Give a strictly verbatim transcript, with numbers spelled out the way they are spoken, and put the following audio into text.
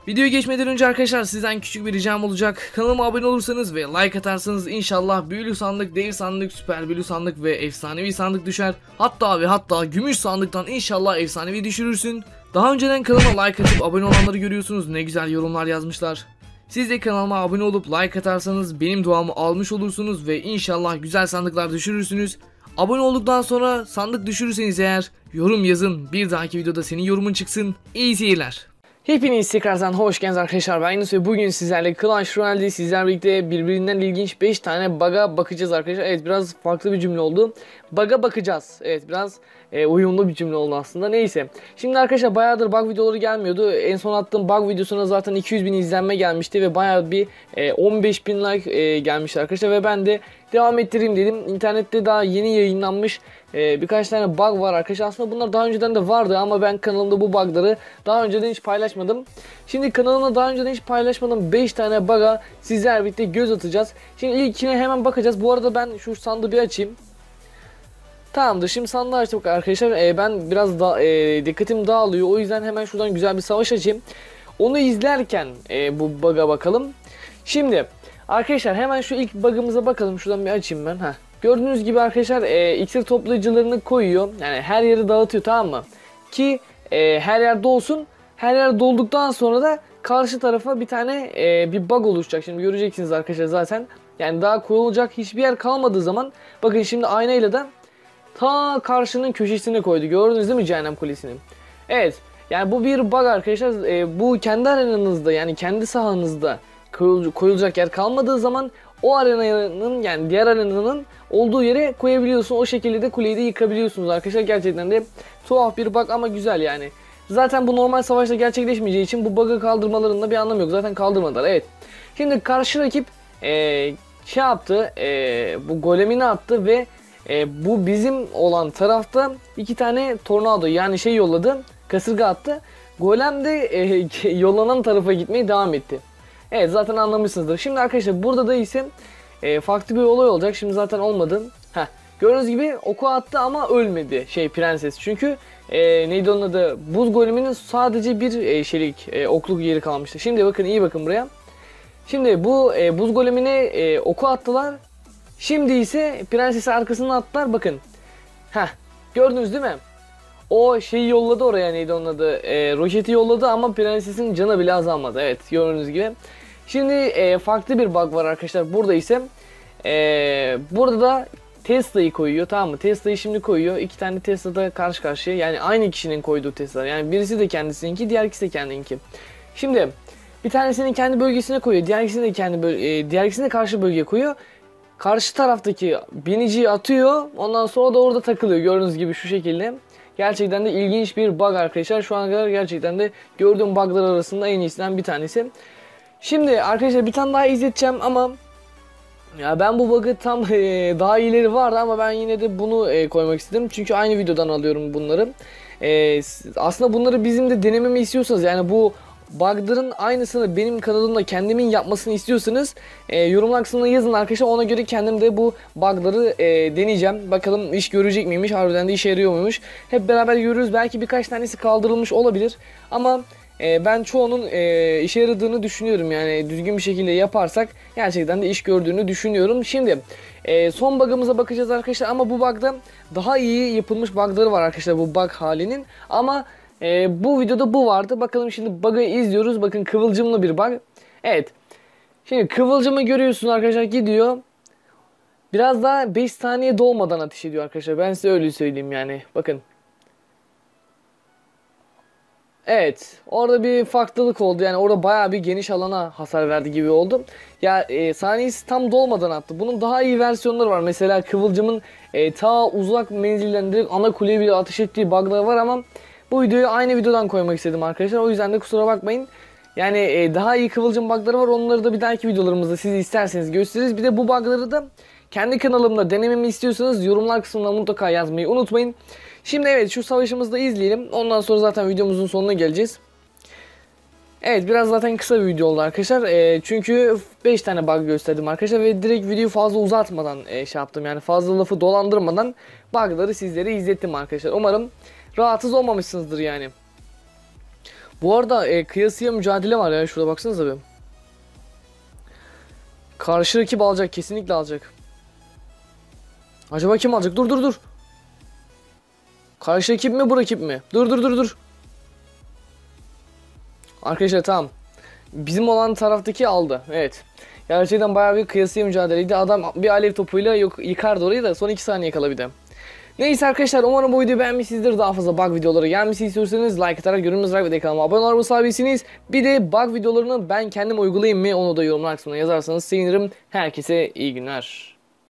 Videoya geçmeden önce arkadaşlar sizden küçük bir ricam olacak. Kanalıma abone olursanız ve like atarsanız inşallah büyülü sandık, dev sandık, süper büyülü sandık ve efsanevi sandık düşer. Hatta ve hatta gümüş sandıktan inşallah efsanevi düşürürsün. Daha önceden kanalıma like atıp abone olanları görüyorsunuz. Ne güzel yorumlar yazmışlar. Siz de kanalıma abone olup like atarsanız benim duamı almış olursunuz ve inşallah güzel sandıklar düşürürsünüz. Abone olduktan sonra sandık düşürürseniz eğer yorum yazın. Bir dahaki videoda senin yorumun çıksın. İyi seyirler. Hepiniz tekrardan hoş geldiniz arkadaşlar. Ben Yunus ve bugün sizlerle Clash Royale'de sizlerle birlikte birbirinden ilginç beş tane bug'a bakacağız arkadaşlar. Evet, biraz farklı bir cümle oldu. Bug'a bakacağız. Evet, biraz e, uyumlu bir cümle oldu aslında. Neyse. Şimdi arkadaşlar bayağıdır bug videoları gelmiyordu. En son attığım bug videosuna zaten iki yüz bin izlenme gelmişti ve bayağı bir e, on beş bin like e, gelmişti arkadaşlar. Ve ben de devam ettireyim dedim. İnternette daha yeni yayınlanmış e, birkaç tane bug var arkadaşlar. Aslında bunlar daha önceden de vardı ama ben kanalımda bu bug'ları daha önceden hiç paylaşmadım. Şimdi kanalımda daha önceden hiç paylaşmadığım beş tane bug'a sizlerle birlikte göz atacağız. Şimdi ilkine hemen bakacağız. Bu arada ben şu sandığı bir açayım. Tamamdır. Şimdi sandığı açtık arkadaşlar. Ee, ben biraz da e, dikkatim dağılıyor. O yüzden hemen şuradan güzel bir savaş açayım. Onu izlerken e, bu bug'a bakalım. Şimdi arkadaşlar hemen şu ilk bug'ımıza bakalım. Şuradan bir açayım ben. Heh. Gördüğünüz gibi arkadaşlar e, iksir toplayıcılarını koyuyor. Yani her yeri dağıtıyor, tamam mı? Ki e, her yer dolsun. Her yer dolduktan sonra da karşı tarafa bir tane e, bir bug oluşacak. Şimdi göreceksiniz arkadaşlar zaten. Yani daha koyulacak hiçbir yer kalmadığı zaman bakın şimdi aynayla da ta karşının köşesine koydu. Gördünüz değil mi Cehennem Kulesi'ni? Evet. Yani bu bir bug arkadaşlar. E, bu kendi arenanızda yani kendi sahanızda koyulacak yer kalmadığı zaman o arenanın yani diğer arenanın olduğu yere koyabiliyorsun. O şekilde de kuleyi de yıkabiliyorsunuz arkadaşlar. Gerçekten de tuhaf bir bug ama güzel yani. Zaten bu normal savaşta gerçekleşmeyeceği için bu bug'ı kaldırmalarında bir anlamı yok. Zaten kaldırmadılar. Evet. Şimdi karşı rakip e, şey yaptı. E, bu golemini attı ve e, bu bizim olan tarafta iki tane tornado yani şey yolladı. Kasırga attı. Golem de e, yollanan tarafa gitmeye devam etti. Evet, zaten anlamışsınızdır. Şimdi arkadaşlar burada da ise e, farklı bir olay olacak. Şimdi zaten olmadı. Heh. Gördüğünüz gibi oku attı ama ölmedi şey prenses. Çünkü e, neydi onun adı? Buz goleminin sadece bir e, şeylik e, okluk yeri kalmıştı. Şimdi bakın, iyi bakın buraya. Şimdi bu e, buz golemine e, oku attılar. Şimdi ise prensesi arkasından attılar. Bakın. Heh. Gördünüz değil mi? O şeyi yolladı oraya, neydi onun adı? E, roketi yolladı ama prensesin canı bile azalmadı. Evet, gördüğünüz gibi. Şimdi e, farklı bir bug var arkadaşlar. Burada ise e, burada da Tesla'yı koyuyor, tamam mı? Tesla'yı şimdi koyuyor. İki tane Tesla da karşı karşıya. Yani aynı kişinin koyduğu Tesla. Yani birisi de kendisininki, diğer ikisi de kendinki. Şimdi bir tanesini kendi bölgesine koyuyor. Diğer ikisini de kendi e, diğer ikisini de karşı bölgeye koyuyor. Karşı taraftaki biniciyi atıyor. Ondan sonra da orada takılıyor. Gördüğünüz gibi şu şekilde. Gerçekten de ilginç bir bug arkadaşlar. Şu ana kadar gerçekten de gördüğüm bug'lar arasında en iyisinden bir tanesi. Şimdi arkadaşlar bir tane daha izleteceğim ama ya ben bu bug'ı tam e, daha iyileri vardı ama ben yine de bunu e, koymak istedim. Çünkü aynı videodan alıyorum bunları. E, aslında bunları bizim de denememi istiyorsanız, yani bu bug'ların aynısını benim kanalımda kendimin yapmasını istiyorsanız e, yorumlar kısmına yazın arkadaşlar. Ona göre kendim de bu bug'ları e, deneyeceğim. Bakalım iş görecek miymiş, harbiden de işe yarıyor muymuş. Hep beraber görürüz. Belki birkaç tanesi kaldırılmış olabilir ama e, ben çoğunun e, işe yaradığını düşünüyorum. Yani düzgün bir şekilde yaparsak gerçekten de iş gördüğünü düşünüyorum. Şimdi e, son bug'ımıza bakacağız arkadaşlar ama bu bug'da daha iyi yapılmış bug'ları var arkadaşlar, bu bug halinin. Ama Ee, bu videoda bu vardı. Bakalım şimdi bug'ı izliyoruz. Bakın, kıvılcımlı bir bug. Evet. Şimdi kıvılcımı görüyorsunuz arkadaşlar, gidiyor. Biraz daha beş saniye dolmadan ateş ediyor arkadaşlar. Ben size öyle söyleyeyim yani. Bakın. Evet. Orada bir farklılık oldu. Yani orada bayağı bir geniş alana hasar verdi gibi oldu. Ya e, saniyesi tam dolmadan attı. Bunun daha iyi versiyonları var. Mesela kıvılcımın e, ta uzak menzilden direkt ana kuleye bile ateş ettiği bug'lar var ama bu videoyu aynı videodan koymak istedim arkadaşlar. O yüzden de kusura bakmayın. Yani e, daha iyi kıvılcım bug'ları var. Onları da bir dahaki videolarımızda siz isterseniz gösteririz. Bir de bu bug'ları da kendi kanalımda denememi istiyorsanız yorumlar kısmına mutlaka yazmayı unutmayın. Şimdi evet, şu savaşımızı da izleyelim. Ondan sonra zaten videomuzun sonuna geleceğiz. Evet, biraz zaten kısa bir video oldu arkadaşlar. E, çünkü beş tane bug gösterdim arkadaşlar ve direkt videoyu fazla uzatmadan e, şey yaptım. Yani fazla lafı dolandırmadan bug'ları sizlere izlettim arkadaşlar. Umarım rahatsız olmamışsınızdır yani. Bu arada e, kıyasıya mücadele var ya, şurada baksanıza bir. Karşı rakip alacak, kesinlikle alacak. Acaba kim alacak? Dur dur dur. Karşı rakip mi, bu rakip mi? Dur dur dur dur. Arkadaşlar tamam. Bizim olan taraftaki aldı. Evet. Gerçekten bayağı bir kıyasıya mücadeleydi. Adam bir alev topuyla yok yıkardı orayı da son iki saniye kala bir de. Neyse arkadaşlar, umarım bu videoyu beğenmişsinizdir. Daha fazla bug videoları gelmesini istiyorsanız like atarak, yorumunuzu bırak ve kanalıma abone olmayı. Bir de bug videolarını ben kendim uygulayayım mı, onu da yorumlar kısmına yazarsanız sevinirim. Herkese iyi günler.